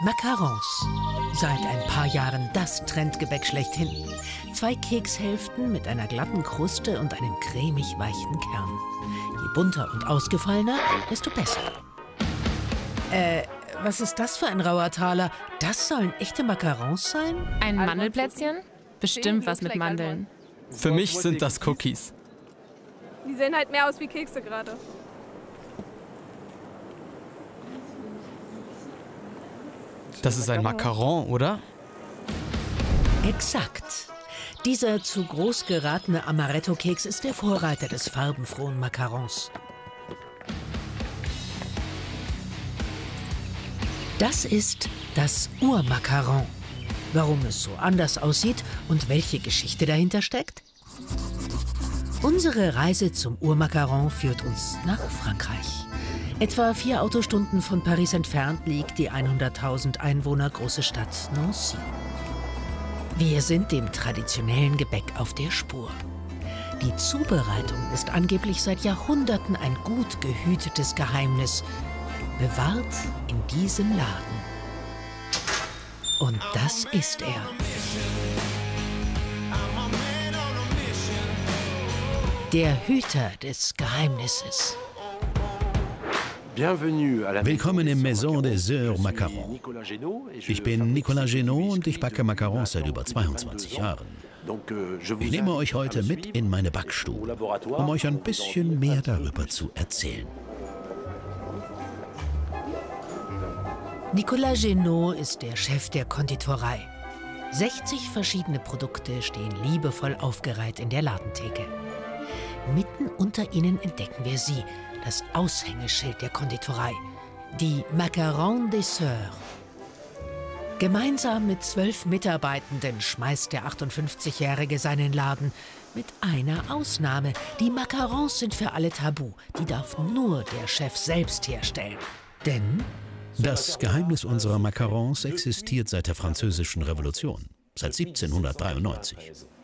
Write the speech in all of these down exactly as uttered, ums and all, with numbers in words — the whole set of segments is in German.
Macarons. Seit ein paar Jahren das Trendgebäck schlechthin. Zwei Kekshälften mit einer glatten Kruste und einem cremig weichen Kern. Je bunter und ausgefallener, desto besser. Äh, was ist das für ein rauer Taler? Das sollen echte Macarons sein? Ein Mandelplätzchen? Bestimmt was mit Mandeln. Für mich sind das Cookies. Die sehen halt mehr aus wie Kekse gerade. Das ist ein Macaron, oder? Exakt. Dieser zu groß geratene Amaretto-Keks ist der Vorreiter des farbenfrohen Macarons. Das ist das Urmacaron. Warum es so anders aussieht und welche Geschichte dahinter steckt? Unsere Reise zum Urmacaron führt uns nach Frankreich. Etwa vier Autostunden von Paris entfernt liegt die hunderttausend Einwohner große Stadt Nancy. Wir sind dem traditionellen Gebäck auf der Spur. Die Zubereitung ist angeblich seit Jahrhunderten ein gut gehütetes Geheimnis, bewahrt in diesem Laden. Und das ist er. Der Hüter des Geheimnisses. Willkommen im Maison des Sœurs Macaron. Ich bin Nicolas Genot und ich backe Macarons seit über zweiundzwanzig Jahren. Ich nehme euch heute mit in meine Backstube, um euch ein bisschen mehr darüber zu erzählen. Nicolas Genot ist der Chef der Konditorei. sechzig verschiedene Produkte stehen liebevoll aufgereiht in der Ladentheke. Mitten unter ihnen entdecken wir sie, das Aushängeschild der Konditorei, die Macarons des Sœurs. Gemeinsam mit zwölf Mitarbeitenden schmeißt der achtundfünfzigjährige seinen Laden. Mit einer Ausnahme. Die Macarons sind für alle tabu. Die darf nur der Chef selbst herstellen. Denn das Geheimnis unserer Macarons existiert seit der Französischen Revolution, seit siebzehnhundertdreiundneunzig.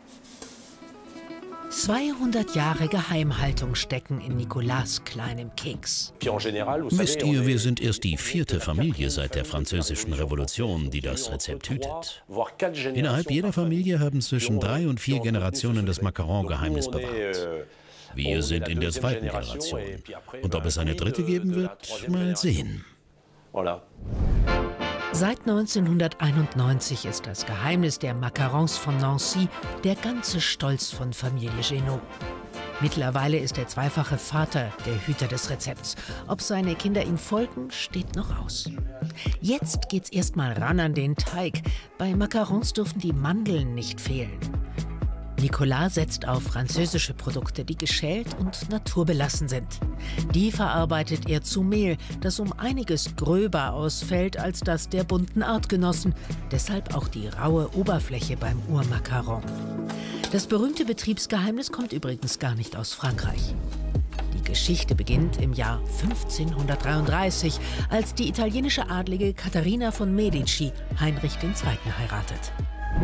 zweihundert Jahre Geheimhaltung stecken in Nicolas' kleinem Keks. Wisst ihr, wir sind erst die vierte Familie seit der Französischen Revolution, die das Rezept hütet. Innerhalb jeder Familie haben zwischen drei und vier Generationen das Macaron-Geheimnis bewahrt. Wir sind in der zweiten Generation. Und ob es eine dritte geben wird, mal sehen. Seit neunzehnhunderteinundneunzig ist das Geheimnis der Macarons von Nancy der ganze Stolz von Familie Genot. Mittlerweile ist der zweifache Vater der Hüter des Rezepts. Ob seine Kinder ihm folgen, steht noch aus. Jetzt geht's erstmal ran an den Teig. Bei Macarons dürfen die Mandeln nicht fehlen. Nicolas setzt auf französische Produkte, die geschält und naturbelassen sind. Die verarbeitet er zu Mehl, das um einiges gröber ausfällt als das der bunten Artgenossen. Deshalb auch die raue Oberfläche beim Urmacaron. Das berühmte Betriebsgeheimnis kommt übrigens gar nicht aus Frankreich. Die Geschichte beginnt im Jahr fünfzehnhundertdreiunddreißig, als die italienische Adlige Katharina von Medici Heinrich der Zweite heiratet.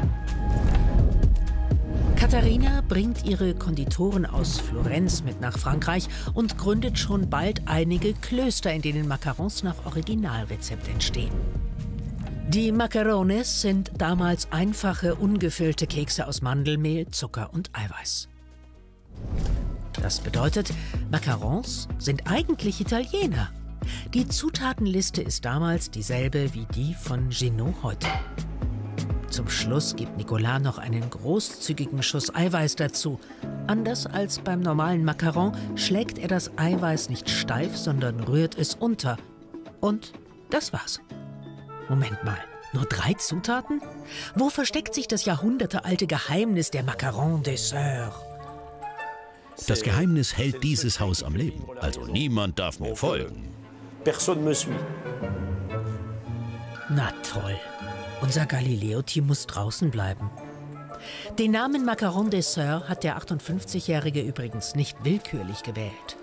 Katharina bringt ihre Konditoren aus Florenz mit nach Frankreich und gründet schon bald einige Klöster, in denen Macarons nach Originalrezept entstehen. Die Macarones sind damals einfache, ungefüllte Kekse aus Mandelmehl, Zucker und Eiweiß. Das bedeutet, Macarons sind eigentlich Italiener. Die Zutatenliste ist damals dieselbe wie die von Genot heute. Zum Schluss gibt Nicolas noch einen großzügigen Schuss Eiweiß dazu. Anders als beim normalen Macaron schlägt er das Eiweiß nicht steif, sondern rührt es unter. Und das war's. Moment mal, nur drei Zutaten? Wo versteckt sich das jahrhundertealte Geheimnis der Macarons des Sœurs? Das Geheimnis hält dieses Haus am Leben. Also niemand darf mir folgen. Na toll. Unser Galileo-Team muss draußen bleiben. Den Namen Macaron des Sœurs hat der achtundfünfzigjährige übrigens nicht willkürlich gewählt.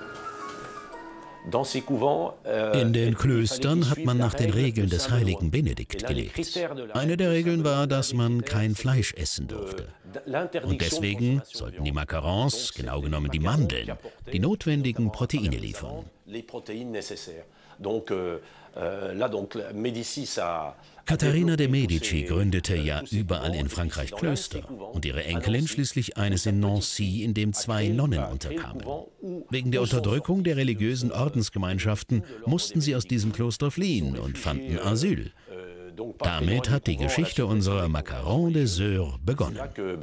In den Klöstern hat man nach den Regeln des heiligen Benedikt gelebt. Eine der Regeln war, dass man kein Fleisch essen durfte. Und deswegen sollten die Macarons, genau genommen die Mandeln, die notwendigen Proteine liefern. Katharina de' Medici gründete ja überall in Frankreich Klöster und ihre Enkelin schließlich eines in Nancy, in dem zwei Nonnen unterkamen. Wegen der Unterdrückung der religiösen Ordensgemeinschaften mussten sie aus diesem Kloster fliehen und fanden Asyl. Damit hat die Geschichte unserer Macaron des Sœurs begonnen.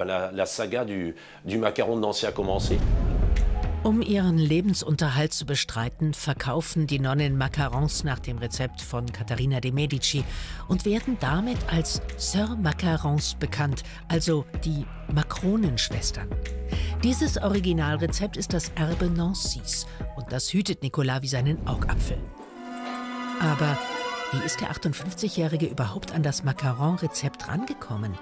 Um ihren Lebensunterhalt zu bestreiten, verkaufen die Nonnen Macarons nach dem Rezept von Katharina de' Medici und werden damit als Sœurs Macarons bekannt, also die Makronenschwestern. Dieses Originalrezept ist das Erbe Nancys und das hütet Nicolas wie seinen Augapfel. Aber wie ist der achtundfünfzigjährige überhaupt an das Macaron-Rezept rangekommen?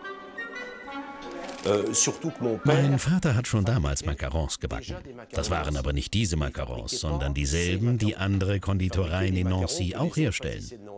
Mein Vater hat schon damals Macarons gebacken. Das waren aber nicht diese Macarons, sondern dieselben, die andere Konditoreien in Nancy auch herstellen.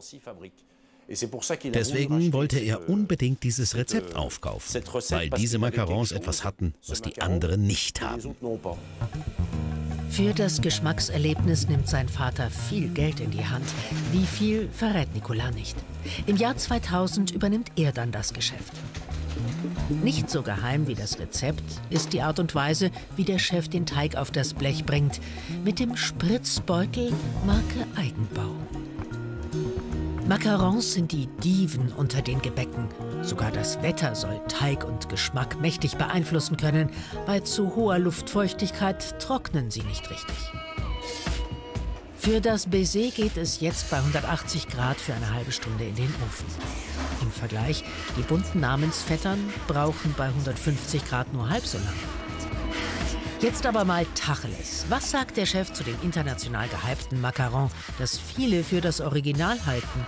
Deswegen wollte er unbedingt dieses Rezept aufkaufen, weil diese Macarons etwas hatten, was die anderen nicht haben. Für das Geschmackserlebnis nimmt sein Vater viel Geld in die Hand. Wie viel, verrät Nicolas nicht. Im Jahr zweitausend übernimmt er dann das Geschäft. Nicht so geheim wie das Rezept ist die Art und Weise, wie der Chef den Teig auf das Blech bringt. Mit dem Spritzbeutel Marke Eigenbau. Macarons sind die Diven unter den Gebäcken. Sogar das Wetter soll Teig und Geschmack mächtig beeinflussen können. Bei zu hoher Luftfeuchtigkeit trocknen sie nicht richtig. Für das Baiser geht es jetzt bei hundertachtzig Grad für eine halbe Stunde in den Ofen. Im Vergleich, die bunten Namensvettern brauchen bei hundertfünfzig Grad nur halb so lange. Jetzt aber mal Tacheles. Was sagt der Chef zu dem international gehypten Macaron, das viele für das Original halten?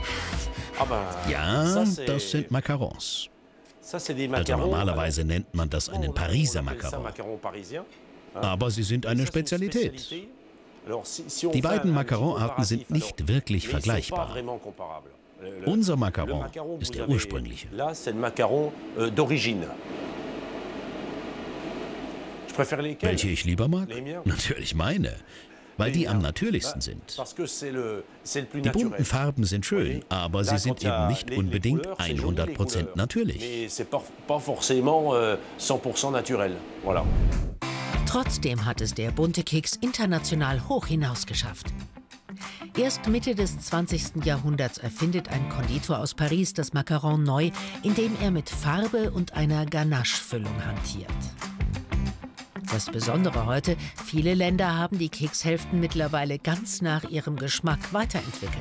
Ja, das sind Macarons. Also normalerweise nennt man das einen Pariser Macaron. Aber sie sind eine Spezialität. Die beiden Macaron-Arten sind nicht wirklich vergleichbar. Unser Macaron ist der ursprüngliche. Welche ich lieber mag? Natürlich meine, weil die am natürlichsten sind. Die bunten Farben sind schön, aber sie sind eben nicht unbedingt hundert Prozent natürlich. Trotzdem hat es der bunte Keks international hoch hinaus geschafft. Erst Mitte des zwanzigsten Jahrhunderts erfindet ein Konditor aus Paris das Macaron neu, indem er mit Farbe und einer Ganache-Füllung hantiert. Das Besondere heute, viele Länder haben die Kekshälften mittlerweile ganz nach ihrem Geschmack weiterentwickelt.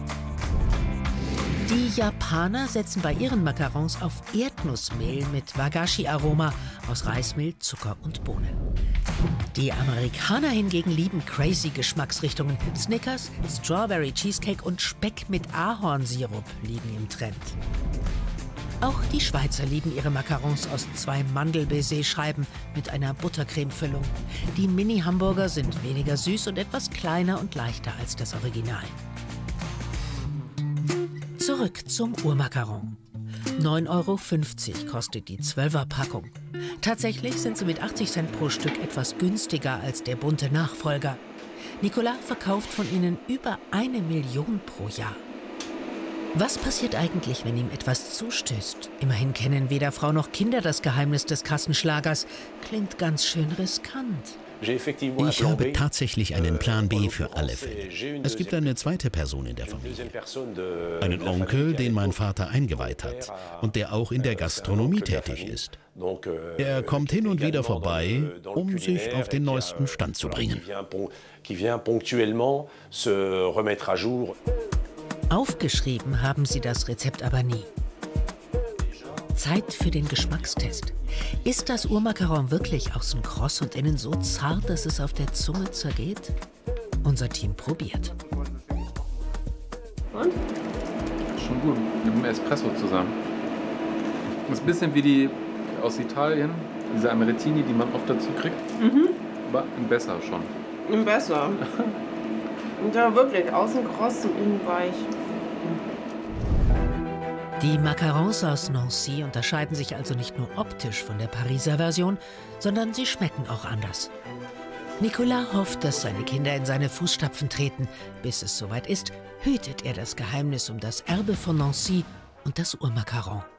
Die Japaner setzen bei ihren Macarons auf Erdnussmehl mit Wagashi-Aroma aus Reismehl, Zucker und Bohnen. Die Amerikaner hingegen lieben crazy Geschmacksrichtungen. Snickers, Strawberry Cheesecake und Speck mit Ahornsirup liegen im Trend. Auch die Schweizer lieben ihre Macarons aus zwei Mandel-Baiser-Scheiben mit einer Buttercreme-Füllung. Die Mini-Hamburger sind weniger süß und etwas kleiner und leichter als das Original. Zurück zum Urmacaron. neun Euro fünfzig kostet die Zwölfer-Packung. Tatsächlich sind sie mit achtzig Cent pro Stück etwas günstiger als der bunte Nachfolger. Nicolas verkauft von ihnen über eine Million pro Jahr. Was passiert eigentlich, wenn ihm etwas zustößt? Immerhin kennen weder Frau noch Kinder das Geheimnis des Kassenschlagers. Klingt ganz schön riskant. Ich habe tatsächlich einen Plan B für alle Fälle. Es gibt eine zweite Person in der Familie. Einen Onkel, den mein Vater eingeweiht hat und der auch in der Gastronomie tätig ist. Er kommt hin und wieder vorbei, um sich auf den neuesten Stand zu bringen. Aufgeschrieben haben sie das Rezept aber nie. Zeit für den Geschmackstest. Ist das Urmacaron wirklich außen kross und innen so zart, dass es auf der Zunge zergeht? Unser Team probiert. Und? Schon gut, mit dem Espresso zusammen. Das ist ein bisschen wie die aus Italien, diese Amarettini, die man oft dazu kriegt. Mhm. Aber besser schon. Besser. Und ja, wirklich, außen kross und innen weich. Die Macarons aus Nancy unterscheiden sich also nicht nur optisch von der Pariser Version, sondern sie schmecken auch anders. Nicolas hofft, dass seine Kinder in seine Fußstapfen treten. Bis es soweit ist, hütet er das Geheimnis um das Erbe von Nancy und das Urmacaron.